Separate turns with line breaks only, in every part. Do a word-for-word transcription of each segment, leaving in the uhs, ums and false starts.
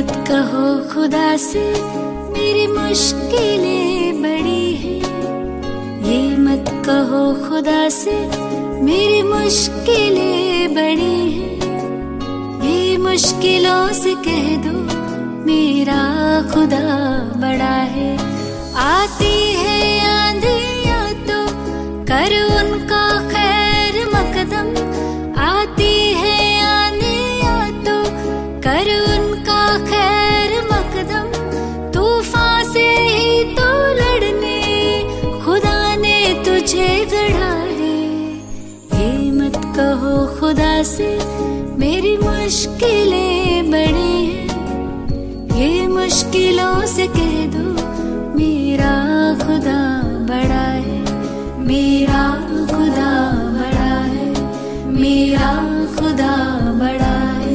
मत कहो खुदा से मेरी मुश्किलें बड़ी हैं। ये मत कहो खुदा से मेरी मुश्किलें बड़ी हैं। ये मुश्किलों से कह दो मेरा खुदा बड़ा है। आती है आंधियाँ तो कर उनका खैर मकदम। आती है आंधियाँ तो कर उनका खैर मकदम। तूफान से ही तो लड़ने खुदा ने तुझे गढ़ा है। ये मत कहो खुदा से मेरी मुश्किलें बड़ी हैं। ये मुश्किलों से कह दो मेरा खुदा बड़ा है। मेरा खुदा बड़ा है। मेरा खुदा बड़ा है।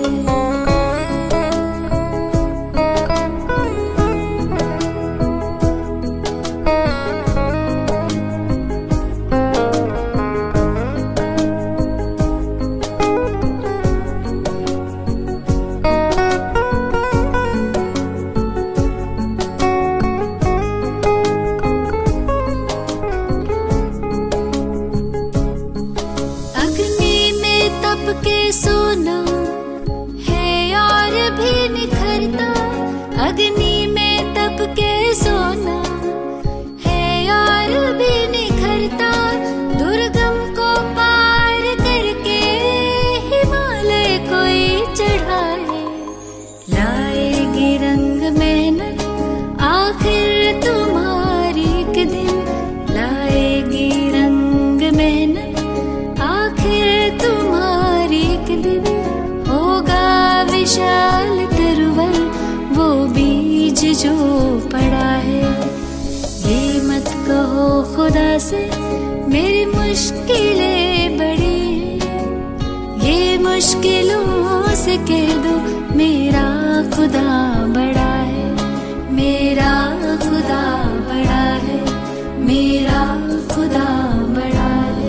सोना है और भी निखरता। अग्नि में तप के सोना है और भी निखरता। दुर्गम को पार करके हिमालय कोई चढ़ाए। लाएगी रंग मेहनत आखिर तुम्हारी एक दिन। लाएगी रंग मेहनत आखिर तुम्हारी एक दिन। होगा विशाल तरवर वो बीज जो पड़ा है। ये मत कहो खुदा से मेरी मुश्किलें बड़ी हैं। ये मुश्किलों से कह दो मेरा खुदा बड़ा है। मेरा खुदा बड़ा है। मेरा खुदा बड़ा है।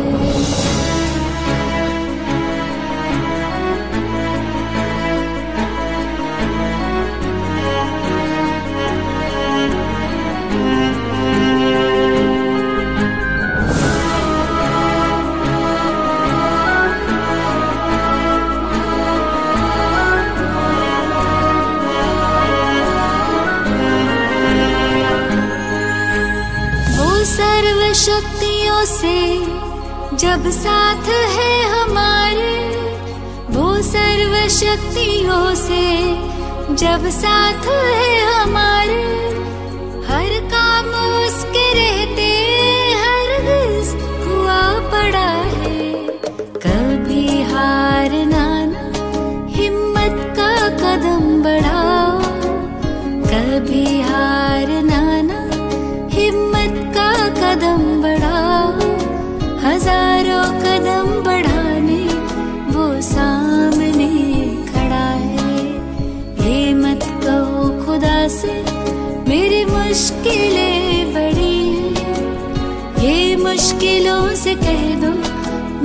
सर्व शक्तियों से जब साथ है हमारे। वो सर्व शक्तियों से जब साथ है हमारे। हर काम उसके रहते हरगिज़ हुआ पड़ा है। कभी हार नाना हिम्मत का कदम बढ़ाओ। कभी हार नाना हिम्मत का कदम बढ़ाओ। हजारों कदम बढ़ाने वो सामने खड़ा है। ये मत कहो खुदा से मेरी मुश्किलें बड़ी हैं। ये मुश्किलों से कह दो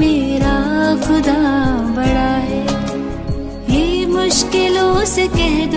मेरा खुदा बड़ा है। ये मुश्किलों से कह